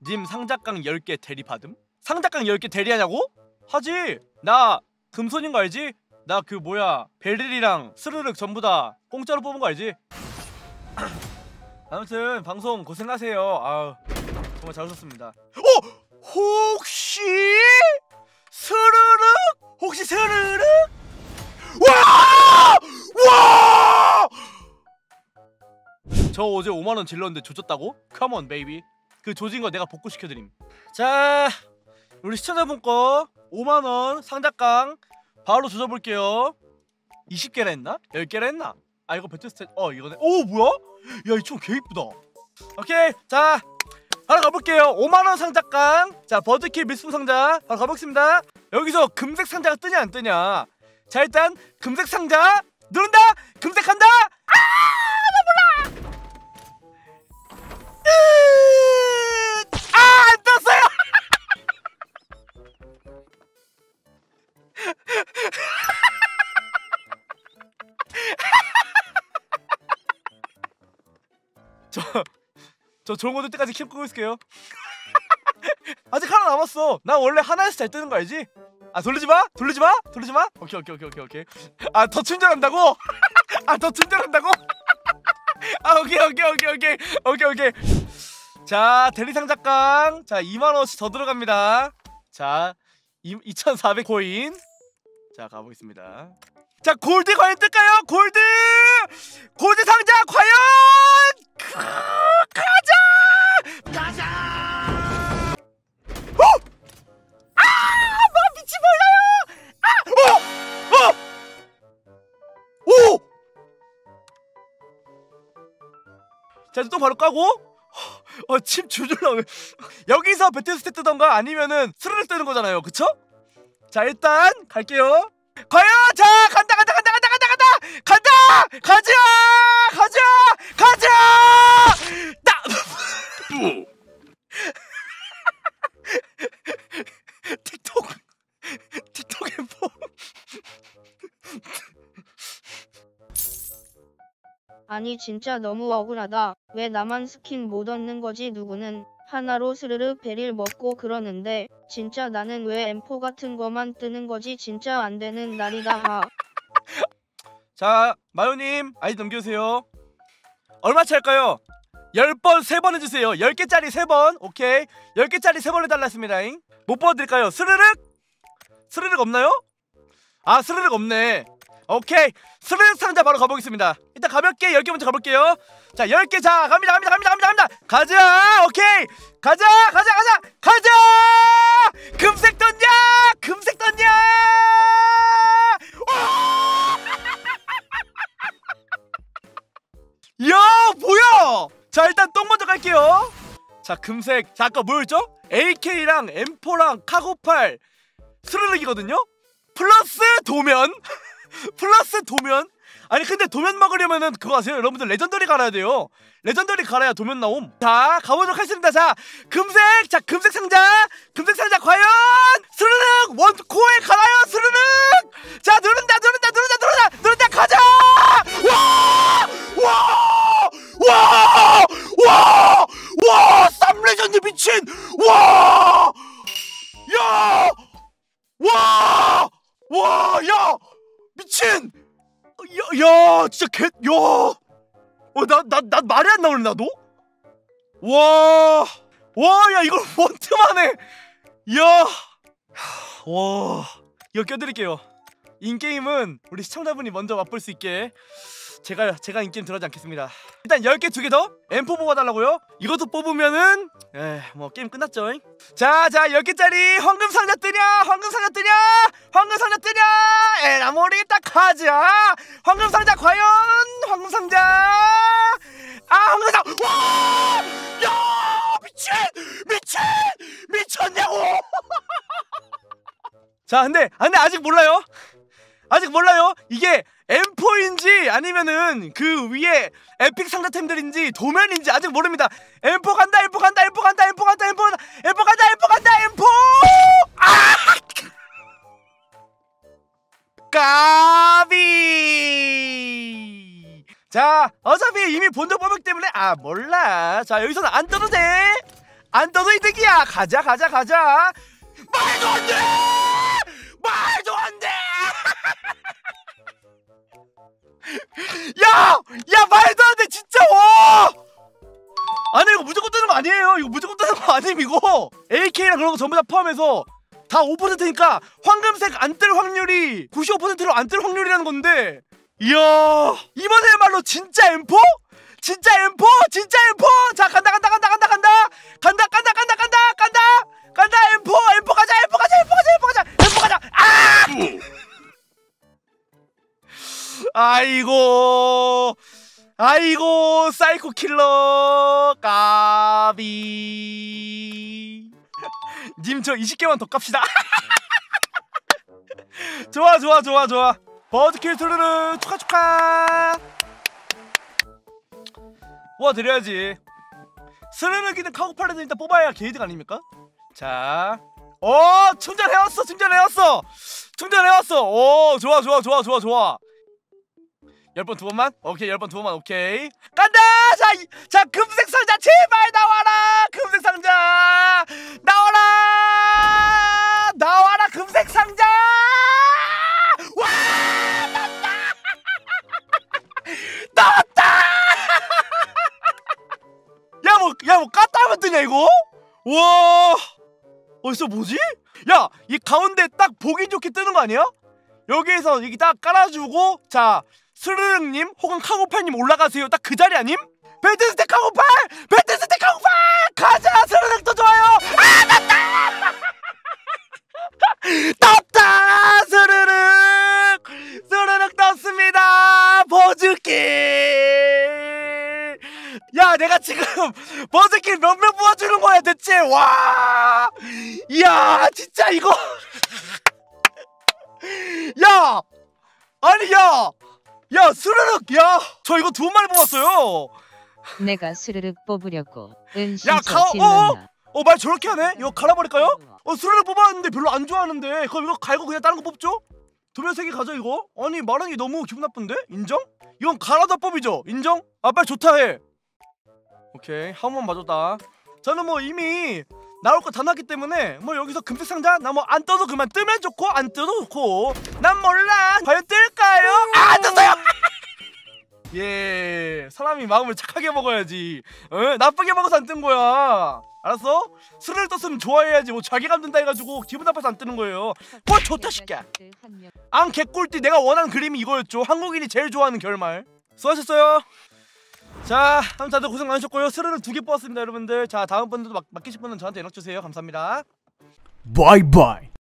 님 상자깡 10개 대리받음? 상자깡 10개 대리하냐고? 하지. 나 금손인 거 알지? 나 그 뭐야 베릴이랑 스르륵 전부 다 공짜로 뽑은 거 알지? 아무튼 방송 고생하세요. 아우 정말 잘 오셨습니다. 혹시 스르륵? 혹시 스르륵? 와! 와! 저 어제 5만원 질렀는데 조졌다고? 컴온 베이비. 그 조진 거 내가 복구시켜드림. 자 우리 시청자분 거 5만원 상자깡 바로 조져볼게요. 20개나 했나? 10개나 했나? 아 이거 배틀스탯 이거네. 오 뭐야? 야 이 총 개 이쁘다. 오케이 자 바로 가볼게요. 5만원 상자깡. 자 버드킬 미스품 상자 바로 가보겠습니다. 여기서 금색 상자가 뜨냐 안 뜨냐. 자 일단 금색 상자 누른다. 금색 한다. 나 몰라. 안 떴어요. 저 좋은 거 뜰 때까지 킵 끄고 있을게요. 아직 하나 남았어. 나 원래 하나에서 잘 뜨는 거 알지? 아 돌리지마? 돌리지마? 돌리지마? 오케이. 아 더 충전한다고? 아 더 충전한다고? 아 오케이. 자 대리상자깡. 자 2만원씩 더 들어갑니다. 자 2400 코인. 자 가보겠습니다. 자 골드 과연 뜰까요? 골드 상자 과연 가자. 뭐 빛이 몰라요. 오! 자 이제 또 바로 까고. 침 줄줄 나오네. 여기서 배틀스탯 뜨던가 아니면은 스르륵 뜨는 거잖아요, 그쵸? 자 일단 갈게요. 과연 자 간다. 가자. 나. 틱톡 엠포. 아니 진짜 너무 억울하다. 왜 나만 스킨 못 얻는 거지? 누구는 하나로 스르르 베릴 먹고 그러는데 진짜 나는 왜 M4 같은 거만 뜨는 거지? 진짜 안 되는 날이다. 자 마요님 아이디 넘겨주세요. 얼마치 할까요? 10번 3번 해주세요. 10개짜리 3번. 오케이 10개짜리 3번 해달라 했습니다. 못 보여드릴까요? 스르륵 없나요? 아 스르륵 없네. 오케이 스르륵 상자 바로 가보겠습니다. 일단 가볍게 10개 먼저 가볼게요. 자 10개 자 갑니다. 가자. 오케이 가자. 금색 떴냐. 야 뭐야. 자 일단 똥 먼저 갈게요. 자 금색. 자 아까 뭐였죠? AK랑 M4랑 카고팔 스르륵이거든요. 플러스 도면. 아니 근데 도면 먹으려면은 그거 아세요? 여러분들 레전더리 갈아야 돼요. 레전더리 갈아야 도면 나옴. 자 가보도록 하겠습니다. 자 금색. 자 금색 상자 과연 스르륵 원코에 갈아요. 스르륵. 자 누른다. 가자. 와 쌈레전드 미친. 야 미친. 야 진짜 나 말이 안 나오네 나도. 와 야 이걸 원트만해. 이거 껴드릴게요. 인게임은 우리 시청자분이 먼저 맛볼 수 있게 제가 인게임 들어가지 않겠습니다. 일단 10개 2개 더 M4 뽑아달라고요? 이것도 뽑으면은 뭐 게임 끝났죠. 자 10개짜리 황금 상자 뜨냐. 에라 모르겠다. 가자. 황금 상자 과연 황금 상자. 황금 상자. 야 미쳤냐고. 자 근데 아직 몰라요. 이게 M4인지 아니면은 그 위에 에픽 상자템들인지 도면인지 아직 모릅니다. M4 간다. 까비. 자 어차피 이미 본전 뽑았기 때문에 몰라. 자 여기서는 안 떠도 돼. 안 떠도 이득이야. 가자. 말도 안 돼. 말도 안 돼. 야 말도 안 돼 진짜. 와. 아니 이거 무조건 뜨는 거 아니에요. 이거 무조건 뜨는 거 아님 이거. AK랑 그런 거 전부 다 포함해서 다 5%니까 황금색 안 뜰 확률이 95%로 안 뜰 확률이라는 건데. 이야 이번에야말로 진짜 M4? 진짜 M4? 진짜 M4? 자 간다 M4 가자. 아! 아이고 사이코 킬러 까비. 님 저 20개만 더 깝시다. 좋아 버즈킬 투르르 축하. 뽑아드려야지. 스르륵이는 카고팔레는 일단 뽑아야 게이득 아닙니까? 자 충전해왔어. 오 좋아 10번 2번만? 오케이 10번 2번만 오케이 간다. 자 금색 상자 제발 나와라. 금색 상자 나와라 금색 상자. 와 나왔다. 야 뭐 깠다 하면 뜨냐 이거? 와 어디서 뭐지? 야 이 가운데 딱 보기 좋게 뜨는 거 아니야? 여기에서 여기 딱 깔아주고 자 스르륵님 혹은 카고팔님 올라가세요. 딱 그 자리 아님? 배트스택 카고팔 가자. 스르륵도 좋아요. 아 떴다. 스르륵 떴습니다. 버즈킬. 야 내가 지금 버즈킬 몇 명 뽑아주는 거야 대체. 와 이야 진짜 이거. 야 아니 야 스르륵 저 이거 2번만에 뽑았어요. 내가 스르륵 뽑으려고 야 은신처 질렀나. 말 저렇게 하네? 이거 갈아버릴까요? 스르륵 뽑았는데 별로 안 좋아하는데 그럼 이거 갈고 그냥 다른 거 뽑죠? 도면 3개 가져 이거? 아니 말하는 게 너무 기분 나쁜데? 인정? 이건 갈아다 뽑이죠? 인정? 빨리 좋다 해. 오케이 한 번 맞았다. 저는 뭐 이미 나올 거 다 났기 때문에 뭐 여기서 금색 상자 나 뭐 안 떠도 그만 뜨면 좋고 안 떠도 좋고 난 몰라. 과연 뜰까요? 안 떴어요. 예 사람이 마음을 착하게 먹어야지. 나쁘게 먹어서 안 뜬 거야. 알았어? 스르륵 떴으면 좋아해야지. 뭐 자괴감 든다 해가지고 기분 나빠서 안 뜨는 거예요. 뭐 좋다 시끼야. 앙 개꿀띠. 내가 원하는 그림이 이거였죠. 한국인이 제일 좋아하는 결말. 수고하셨어요. 자 다음 다들 고생 많으셨고요. 스르륵 2개 뽑았습니다 여러분들. 자 다음 분들도 맡기실 분은 저한테 연락주세요. 감사합니다. 바이바이.